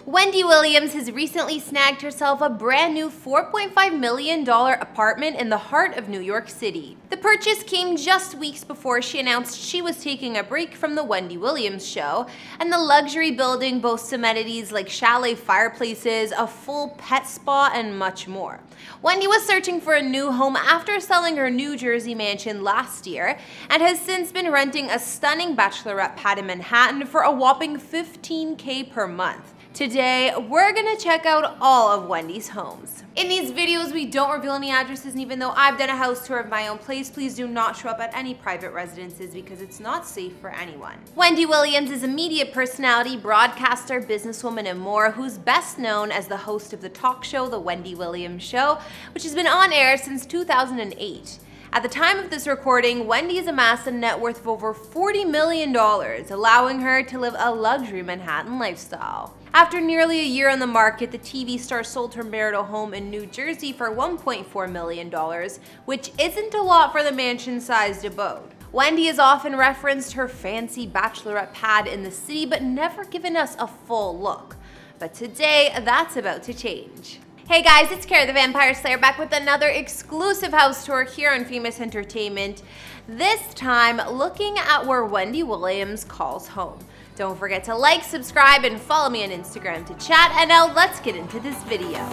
Wendy Williams has recently snagged herself a brand new $4.5 million apartment in the heart of New York City. The purchase came just weeks before she announced she was taking a break from The Wendy Williams Show, and the luxury building boasts amenities like chalet fireplaces, a full pet spa, and much more. Wendy was searching for a new home after selling her New Jersey mansion last year and has since been renting a stunning bachelorette pad in Manhattan for a whopping $15K per month. Today, we're gonna check out all of Wendy's homes. In these videos, we don't reveal any addresses, and even though I've done a house tour of my own place, please do not show up at any private residences because it's not safe for anyone. Wendy Williams is a media personality, broadcaster, businesswoman, and more, who's best known as the host of the talk show The Wendy Williams Show, which has been on air since 2008. At the time of this recording, Wendy has amassed a net worth of over $40 million, allowing her to live a luxury Manhattan lifestyle. After nearly a year on the market, the TV star sold her marital home in New Jersey for $1.4 million, which isn't a lot for the mansion-sized abode. Wendy has often referenced her fancy bachelorette pad in the city, but never given us a full look. But today, that's about to change. Hey guys, it's Kara the Vampire Slayer back with another exclusive house tour here on Famous Entertainment. This time, looking at where Wendy Williams calls home. Don't forget to like, subscribe, and follow me on Instagram to chat. And now let's get into this video.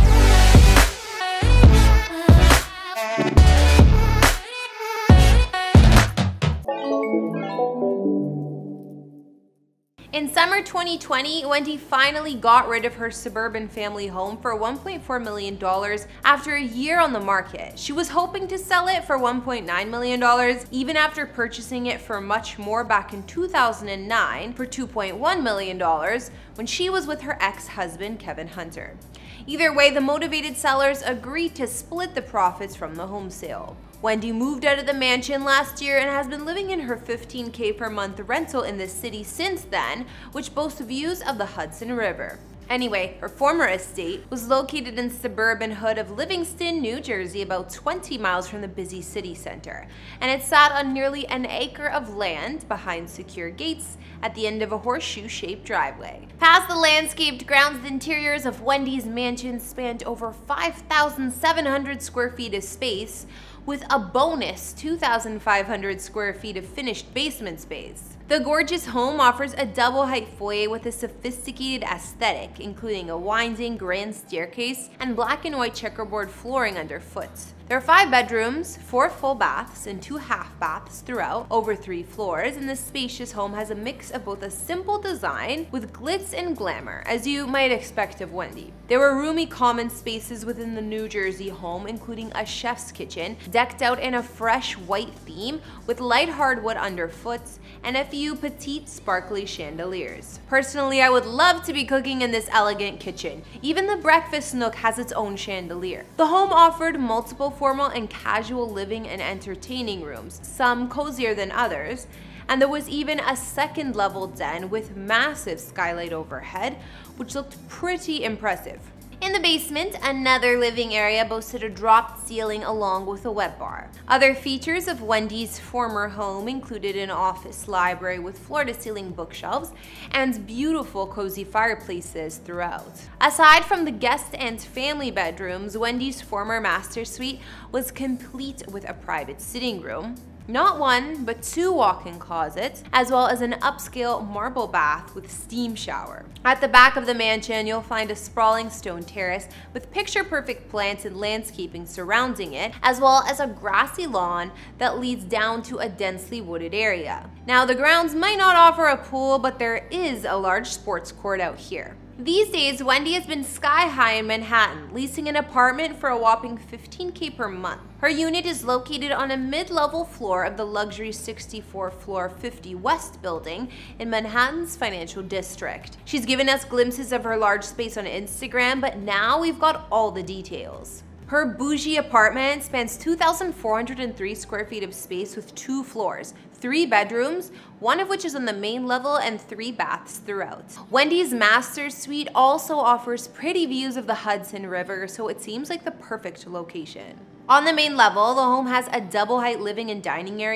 In summer 2020, Wendy finally got rid of her suburban family home for $1.4 million after a year on the market. She was hoping to sell it for $1.9 million, even after purchasing it for much more back in 2009 for $2.1 million when she was with her ex-husband, Kevin Hunter. Either way, the motivated sellers agreed to split the profits from the home sale. Wendy moved out of the mansion last year and has been living in her $15K per month rental in the city since then, which boasts views of the Hudson River. Anyway, her former estate was located in suburban hood of Livingston, New Jersey, about 20 miles from the busy city center, and it sat on nearly an acre of land behind secure gates at the end of a horseshoe-shaped driveway. Past the landscaped grounds, the interiors of Wendy's mansion spanned over 5,700 square feet of space, with a bonus 2,500 square feet of finished basement space. The gorgeous home offers a double-height foyer with a sophisticated aesthetic, including a winding grand staircase and black and white checkerboard flooring underfoot. There are 5 bedrooms, 4 full baths, and 2 half baths throughout, over 3 floors, and this spacious home has a mix of both a simple design with glitz and glamour, as you might expect of Wendy. There were roomy common spaces within the New Jersey home, including a chef's kitchen, decked out in a fresh white theme with light hardwood underfoot, and a few petite sparkly chandeliers. Personally, I would love to be cooking in this elegant kitchen. Even the breakfast nook has its own chandelier. The home offered multiple formal and casual living and entertaining rooms, some cozier than others, and there was even a second level den with massive skylight overhead, which looked pretty impressive. In the basement, another living area boasted a dropped ceiling along with a wet bar. Other features of Wendy's former home included an office library with floor-to-ceiling bookshelves and beautiful cozy fireplaces throughout. Aside from the guest and family bedrooms, Wendy's former master suite was complete with a private sitting room, not 1, but 2 walk-in closets, as well as an upscale marble bath with steam shower. At the back of the mansion, you'll find a sprawling stone terrace with picture-perfect plants and landscaping surrounding it, as well as a grassy lawn that leads down to a densely wooded area. Now, the grounds might not offer a pool, but there is a large sports court out here. These days, Wendy has been sky high in Manhattan, leasing an apartment for a whopping $15K per month. Her unit is located on a mid-level floor of the luxury 64-floor 50 West building in Manhattan's financial district. She's given us glimpses of her large space on Instagram, but now we've got all the details. Her bougie apartment spans 2,403 square feet of space with 2 floors, 3 bedrooms, 1 of which is on the main level, and 3 baths throughout. Wendy's master suite also offers pretty views of the Hudson River, so it seems like the perfect location. On the main level, the home has a double-height living and dining area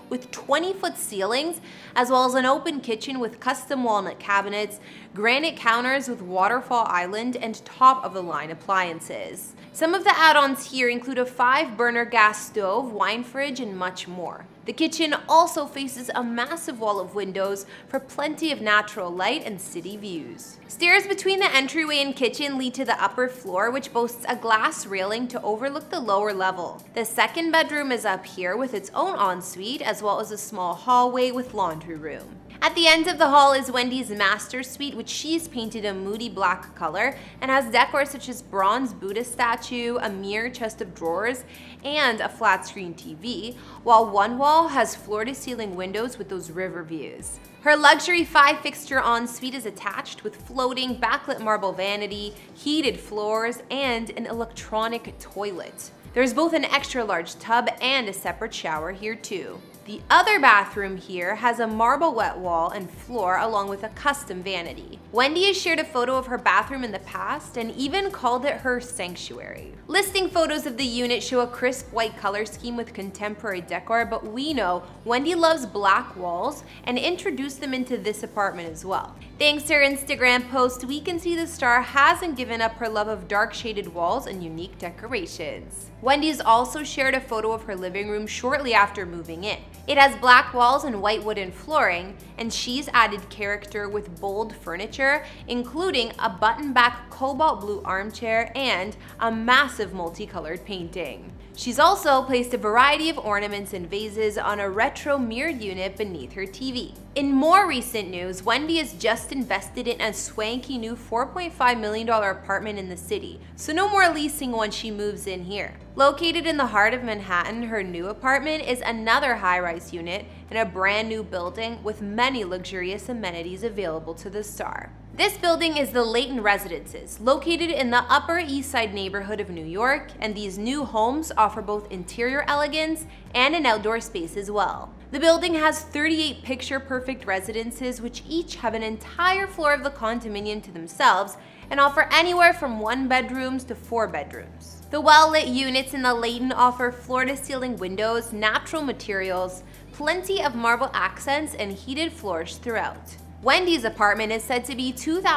with 20-foot ceilings, as well as an open kitchen with custom walnut cabinets, granite counters with waterfall island, and top-of-the-line appliances. Some of the add-ons here include a 5-burner gas stove, wine fridge, and much more. The kitchen also faces a massive wall of windows for plenty of natural light and city views. Stairs between the entryway and kitchen lead to the upper floor, which boasts a glass railing to overlook the lower level. The second bedroom is up here with its own ensuite, as well as a small hallway with laundry room. At the end of the hall is Wendy's master suite, which she's painted a moody black color and has decor such as bronze Buddha statue, a mirror chest of drawers, and a flat screen TV, while one wall has floor-to-ceiling windows with those river views. Her luxury 5-fixture ensuite is attached with floating backlit marble vanity, heated floors, and an electronic toilet. There's both an extra large tub and a separate shower here too. The other bathroom here has a marble wet wall and floor along with a custom vanity. Wendy has shared a photo of her bathroom in the past and even called it her sanctuary. Listing photos of the unit show a crisp white color scheme with contemporary decor, but we know Wendy loves black walls and introduced them into this apartment as well. Thanks to her Instagram post, we can see the star hasn't given up her love of dark shaded walls and unique decorations. Wendy's also shared a photo of her living room shortly after moving in. It has black walls and white wooden flooring, and she's added character with bold furniture, including a button-back cobalt blue armchair and a massive multicolored painting. She's also placed a variety of ornaments and vases on a retro mirrored unit beneath her TV. In more recent news, Wendy has just invested in a swanky new $4.5 million apartment in the city, so no more leasing once she moves in here. Located in the heart of Manhattan, her new apartment is another high-rise unit in a brand new building with many luxurious amenities available to the star. This building is the Layton Residences, located in the Upper East Side neighborhood of New York, and these new homes offer both interior elegance and an outdoor space as well. The building has 38 picture-perfect residences, which each have an entire floor of the condominium to themselves and offer anywhere from 1 bedrooms to 4 bedrooms. The well-lit units in the Layton offer floor-to-ceiling windows, natural materials, plenty of marble accents, and heated floors throughout. Wendy's apartment is said to be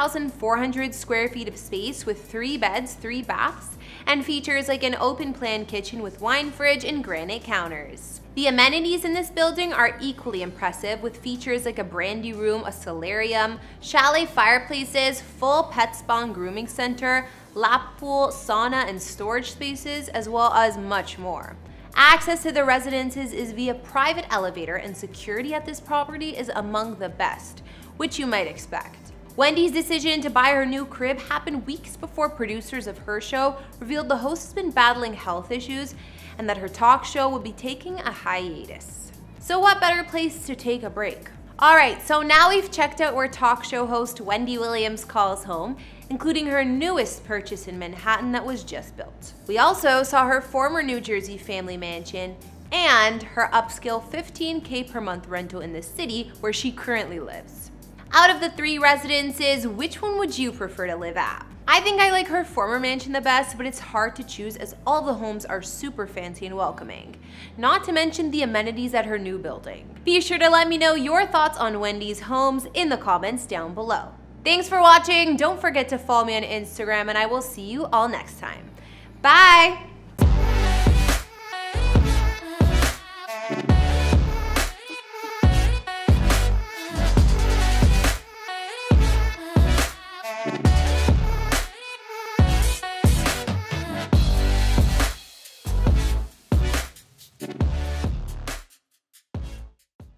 2,400 square feet of space with 3 beds, 3 baths, and features like an open-plan kitchen with wine fridge and granite counters. The amenities in this building are equally impressive, with features like a brandy room, a solarium, chalet fireplaces, full pet spa and grooming center, lap pool, sauna, and storage spaces, as well as much more. Access to the residences is via private elevator, and security at this property is among the best, which you might expect. Wendy's decision to buy her new crib happened weeks before producers of her show revealed the host has been battling health issues and that her talk show would be taking a hiatus. So what better place to take a break? Alright, so now we've checked out where talk show host Wendy Williams calls home, including her newest purchase in Manhattan that was just built. We also saw her former New Jersey family mansion and her upscale $15K per month rental in the city where she currently lives. Out of the 3 residences, which one would you prefer to live at? I think I like her former mansion the best, but it's hard to choose as all the homes are super fancy and welcoming. Not to mention the amenities at her new building. Be sure to let me know your thoughts on Wendy's homes in the comments down below. Thanks for watching. Don't forget to follow me on Instagram, and I will see you all next time. Bye!